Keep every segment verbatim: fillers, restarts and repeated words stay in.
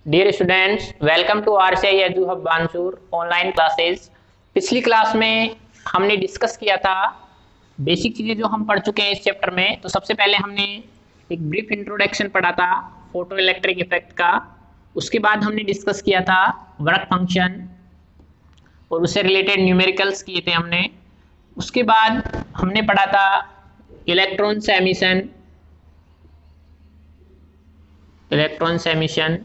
Dear students, welcome to RCI edu hub Bansur online classes. पिछली class में हमने discuss किया था बेसिक चीज़ें जो हम पढ़ चुके हैं इस चैप्टर में। तो सबसे पहले हमने एक ब्रीफ इंट्रोडक्शन पढ़ा था फोटो इलेक्ट्रिक इफेक्ट का। उसके बाद हमने डिस्कस किया था वर्क फंक्शन और उससे रिलेटेड न्यूमेरिकल्स किए थे हमने। उसके बाद हमने पढ़ा था इलेक्ट्रॉन एमिशन इलेक्ट्रॉन एमिशन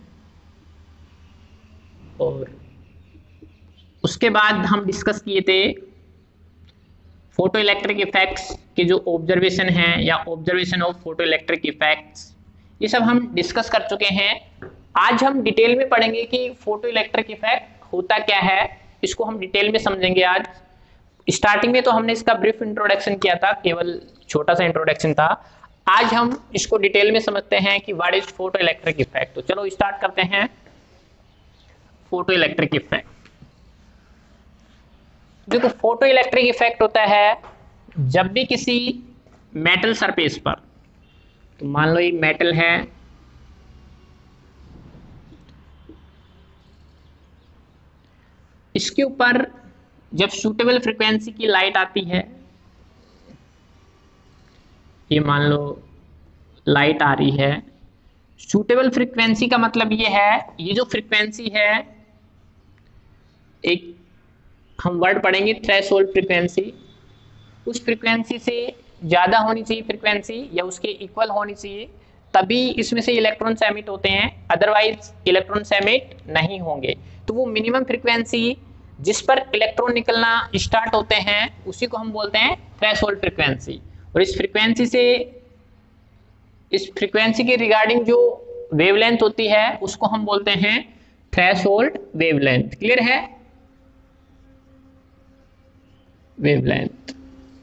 और उसके बाद हम डिस्कस किए थे फोटो इलेक्ट्रिक इफेक्ट्स के जो ऑब्जर्वेशन हैं या observation of photoelectric effects, ये सब हम डिस्कस कर चुके हैं। आज हम डिटेल में पढ़ेंगे कि फोटो इलेक्ट्रिक इफेक्ट होता क्या है, इसको हम डिटेल में समझेंगे। आज स्टार्टिंग में तो हमने इसका ब्रीफ इंट्रोडक्शन किया था, केवल छोटा सा इंट्रोडक्शन था। आज हम इसको डिटेल में समझते हैं कि what is photoelectric effect. तो चलो स्टार्ट करते हैं। फोटो इलेक्ट्रिक इफेक्ट, देखो फोटो इलेक्ट्रिक इफेक्ट होता है जब भी किसी मेटल सरफेस पर, तो मान लो ये मेटल है, इसके ऊपर जब सूटेबल फ्रीक्वेंसी की लाइट आती है, ये मान लो लाइट आ रही है। सूटेबल फ्रीक्वेंसी का मतलब ये है, ये जो फ्रीक्वेंसी है, एक हम वर्ड पढ़ेंगे थ्रेशोल्ड फ्रीक्वेंसी। उस फ्रीक्वेंसी से ज़्यादा होनी चाहिए फ्रीक्वेंसी या उसके इक्वल होनी चाहिए, तभी इसमें से इलेक्ट्रॉन्स एमिट होते हैं, अदरवाइज इलेक्ट्रॉन्स एमिट नहीं होंगे। तो वो मिनिमम फ्रीक्वेंसी जिस पर इलेक्ट्रॉन निकलना स्टार्ट होते हैं उसी को हम बोलते हैं थ्रेशोल्ड फ्रीक्वेंसी। और इस फ्रीक्वेंसी से इस फ्रीक्वेंसी के रिगार्डिंग जो वेवलेंथ होती है उसको हम बोलते हैं थ्रेशोल्ड वेवलेंथ। क्लियर है? वेवलेंथ।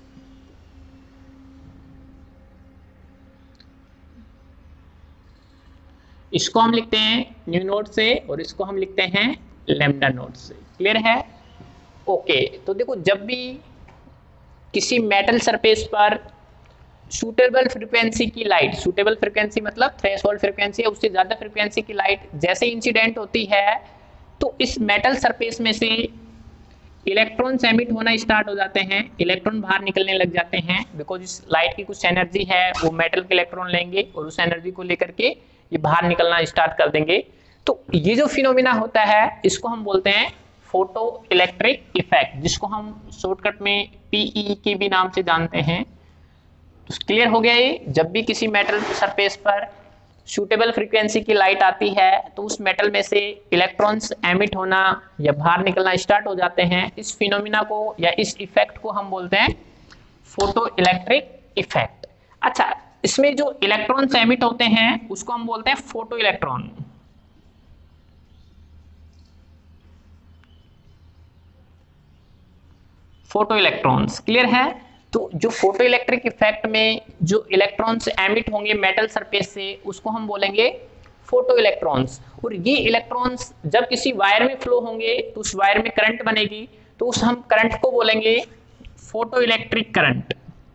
इसको हम लिखते हैं न्यू नोट से और इसको हम लिखते हैं लैम्डा नोट से। क्लियर है? ओके। तो देखो, जब भी किसी मेटल सरफेस पर सूटेबल फ्रीक्वेंसी की लाइट, सूटेबल फ्रीक्वेंसी मतलब थ्रेशोल्ड फ्रीक्वेंसी है, उससे ज्यादा फ्रीक्वेंसी की लाइट जैसे इंसिडेंट होती है, तो इस मेटल सरफेस में से इलेक्ट्रॉन्स एमिट होना स्टार्ट हो जाते हैं, इलेक्ट्रॉन बाहर निकलने लग जाते हैं। बिकॉज इस लाइट की कुछ एनर्जी है, वो मेटल के इलेक्ट्रॉन लेंगे और उस एनर्जी को लेकर के ये बाहर निकलना स्टार्ट कर देंगे। तो ये जो फिनोमिना होता है इसको हम बोलते हैं फोटो इलेक्ट्रिक इफेक्ट, जिसको हम शॉर्टकट में पीई के भी नाम से जानते हैं। तो क्लियर हो गया ये? जब भी किसी मेटल सरफेस पर सूटेबल फ्रीक्वेंसी की लाइट आती है तो उस मेटल में से इलेक्ट्रॉन्स एमिट होना या बाहर निकलना स्टार्ट हो जाते हैं। इस फिनोमिना को या इस इफेक्ट को हम बोलते हैं फोटो इलेक्ट्रिक इफेक्ट। अच्छा, इसमें जो इलेक्ट्रॉन्स एमिट होते हैं उसको हम बोलते हैं photoelectron. Photoelectrons. Clear है? तो जो फोटो इलेक्ट्रिक इफेक्ट में जो इलेक्ट्रॉन्स एमिट होंगे मेटल सरफेस से उसको हम बोलेंगे फोटो इलेक्ट्रॉन्स। और ये इलेक्ट्रॉन्स जब किसी वायर में फ्लो होंगे तो उस वायर में करंट बनेगी, तो उस हम करंट को बोलेंगे photoelectric current.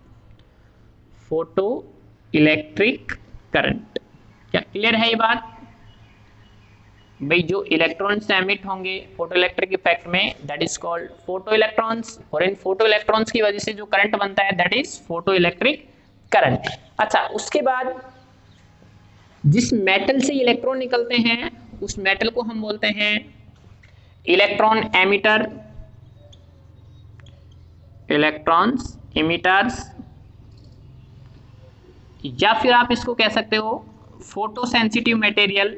Photoelectric current. क्या क्लियर है ये बात? भाई, जो इलेक्ट्रॉन्स एमिट होंगे फोटो इलेक्ट्रिक इफेक्ट में, that is called photoelectrons, और इन फोटो इलेक्ट्रॉन्स की वजह से जो करंट बनता है that is photoelectric current. अच्छा, उसके बाद जिस मेटल से इलेक्ट्रॉन निकलते हैं उस मेटल को हम बोलते हैं इलेक्ट्रॉन एमिटर, इलेक्ट्रॉन्स इमिटर्स, या फिर आप इसको कह सकते हो photosensitive material.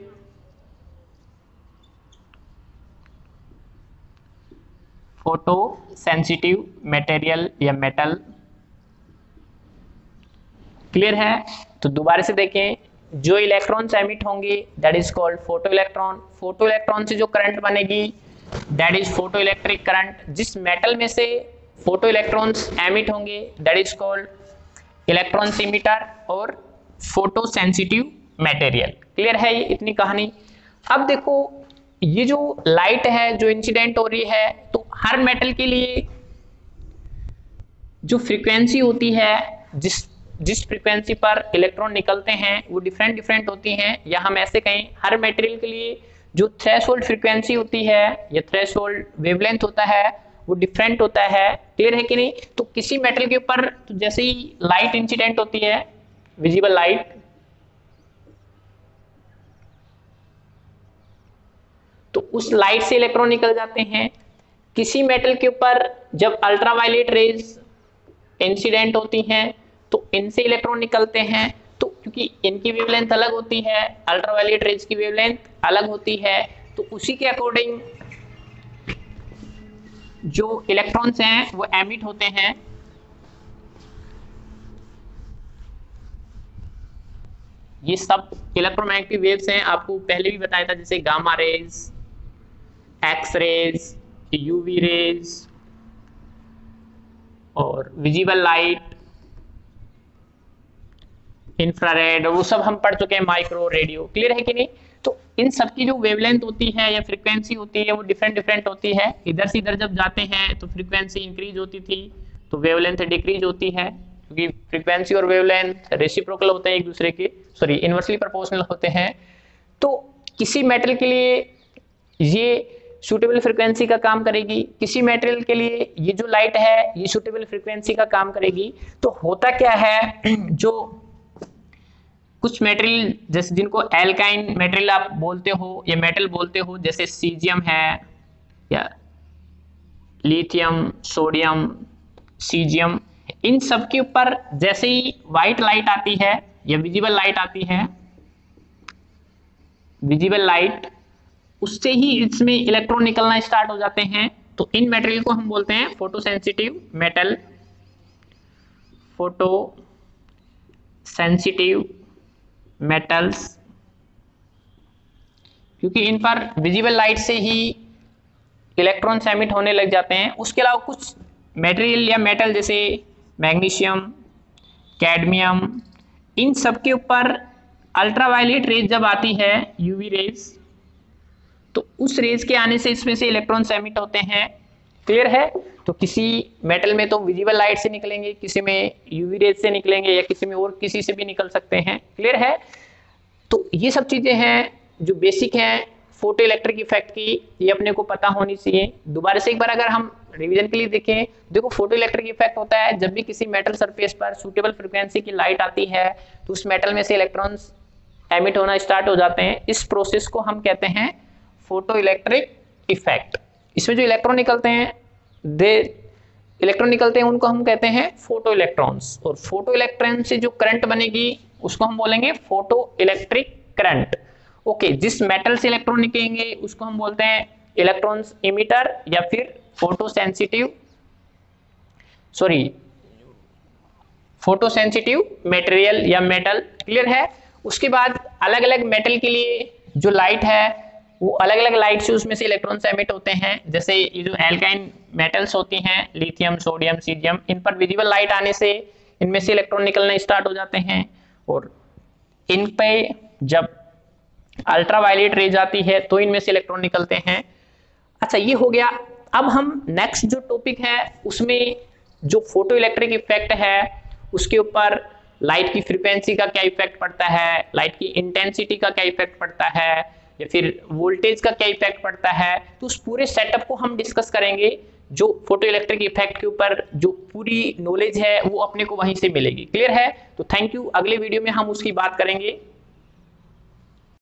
Photosensitive material या मेटल। क्लियर है? तो दोबारा से देखें, जो इलेक्ट्रॉन्स एमिट होंगे that is called photoelectron. Photoelectron से जो करंट बनेगी that is photoelectric current. जिस मेटल में से फोटो इलेक्ट्रॉन्स एमिट होंगे that is called electron emitter और फोटो सेंसिटिव मटेरियल। क्लियर है ये इतनी कहानी? अब देखो, ये जो लाइट है जो इंसिडेंट हो रही है, तो हर मेटल के लिए जो फ्रीक्वेंसी होती है, जिस जिस फ्रीक्वेंसी पर इलेक्ट्रॉन निकलते हैं वो डिफरेंट डिफरेंट होती हैं, या हम ऐसे कहें हर मटेरियल के लिए जो थ्रेशोल्ड फ्रीक्वेंसी होती है या थ्रेशोल्ड वेवलेंथ होता है वो डिफरेंट होता है। क्लियर है कि नहीं? तो किसी मेटल के ऊपर तो जैसे ही लाइट इंसिडेंट होती है, विजिबल लाइट, तो उस लाइट से इलेक्ट्रॉन निकल जाते हैं। किसी मेटल के ऊपर जब अल्ट्रावायलेट रेज इंसिडेंट होती हैं तो इनसे इलेक्ट्रॉन निकलते हैं। तो क्योंकि इनकी वेवलेंथ अलग होती है, अल्ट्रावायलेट रेज की वेवलेंथ अलग होती है, तो उसी के अकॉर्डिंग जो इलेक्ट्रॉन्स हैं वो एमिट होते हैं। ये सब इलेक्ट्रोमैग्नेटिक वेव्स हैं, आपको पहले भी बताया था, जैसे gamma rays, X rays, UV rays और विजिबल लाइट, इंफ्रारेड, वो सब हम पढ़ चुके हैं, माइक्रो, रेडियो। क्लियर है कि नहीं? तो इन सब की जो वेवलेंथ होती है या फ्रीक्वेंसी होती है वो डिफरेंट डिफरेंट होती है। इधर से इधर जब जाते हैं तो फ्रीक्वेंसी इंक्रीज होती थी तो वेवलेंथ डिक्रीज होती है, क्योंकि फ्रीक्वेंसी और वेवलेंथ रेसिप्रोकल होते हैं एक दूसरे के, सॉरी इनवर्सली प्रोपोर्शनल होते हैं। तो किसी मेटल के लिए ये सूटेबल फ्रीक्वेंसी का काम करेगी, किसी मेटेरियल के लिए ये जो लाइट है ये सूटेबल फ्रीक्वेंसी का काम करेगी। तो होता क्या है, जो कुछ मेटेरियल जैसे जिनको एल्काइन मेटेरियल आप बोलते हो या मेटल बोलते हो, जैसे सीजियम है या लिथियम, सोडियम, सीजियम, इन सब के ऊपर जैसे ही व्हाइट लाइट आती है या विजिबल लाइट आती है, विजिबल लाइट, उससे ही इसमें इलेक्ट्रॉन निकलना स्टार्ट हो जाते हैं। तो इन मेटेरियल को हम बोलते हैं photosensitive metal, photosensitive metals, क्योंकि इन पर विजिबल लाइट से ही इलेक्ट्रॉन्स एमिट होने लग जाते हैं। उसके अलावा कुछ मटेरियल या मेटल जैसे मैग्नीशियम, कैडमियम, इन सब के ऊपर अल्ट्रावायलेट रेज जब आती है, यूवी रेज, तो उस रेज के आने से इसमें से इलेक्ट्रॉन्स एमिट होते हैं। क्लियर है? तो किसी मेटल में तो विजिबल लाइट से निकलेंगे, किसी में यूवी रेज से निकलेंगे या किसी में और किसी से भी निकल सकते हैं। क्लियर है? तो ये सब चीजें हैं जो बेसिक हैं फोटो इलेक्ट्रिक इफेक्ट की, ये अपने को पता होनी चाहिए। दोबारा से एक बार अगर हम रिवीजन के लिए देखें, देखो फोटो इलेक्ट्रिक इफेक्ट होता है जब भी किसी मेटल सरफेस पर सूटेबल फ्रीक्वेंसी की लाइट आती है तो उस मेटल में से इलेक्ट्रॉन्स एमिट होना स्टार्ट हो जाते हैं। इस प्रोसेस को हम कहते हैं फोटो इलेक्ट्रिक इफेक्ट। इसमें जो इलेक्ट्रॉन निकलते हैं, दे इलेक्ट्रॉन निकलते हैं उनको हम कहते हैं फोटो इलेक्ट्रॉन्स, और फोटो इलेक्ट्रॉन से जो करंट बनेगी उसको हम बोलेंगे फोटो इलेक्ट्रिक करंट। ओके, जिस मेटल से इलेक्ट्रॉन निकलेंगे उसको हम बोलते हैं इलेक्ट्रॉन्स इमिटर या फिर photosensitive, sorry photosensitive material या मेटल। क्लियर है? उसके बाद अलग अलग मेटल के लिए जो लाइट है वो अलग अलग लाइट से उसमें से इलेक्ट्रॉन्स एमिट होते हैं। जैसे ये जो एल्काइन मेटल्स होती हैं, लिथियम, सोडियम, सीजियम, इन पर विजिबल लाइट आने से इनमें से इलेक्ट्रॉन निकलना स्टार्ट हो जाते हैं, और इन पे जब अल्ट्रावायलेट रेज आती है तो इनमें से इलेक्ट्रॉन निकलते हैं। अच्छा, ये हो गया। अब हम नेक्स्ट जो टॉपिक है उसमें जो फोटो इलेक्ट्रिक इफेक्ट है उसके ऊपर लाइट की फ्रीक्वेंसी का क्या इफेक्ट पड़ता है, लाइट की इंटेंसिटी का क्या इफेक्ट पड़ता है, या फिर वोल्टेज का क्या इफेक्ट पड़ता है, तो उस पूरे सेटअप को हम डिस्कस करेंगे। जो फोटो इलेक्ट्रिक इफेक्ट के ऊपर जो पूरी नॉलेज है वो अपने को वहीं से मिलेगी। क्लियर है? तो थैंक यू। अगले वीडियो में हम उसकी बात करेंगे।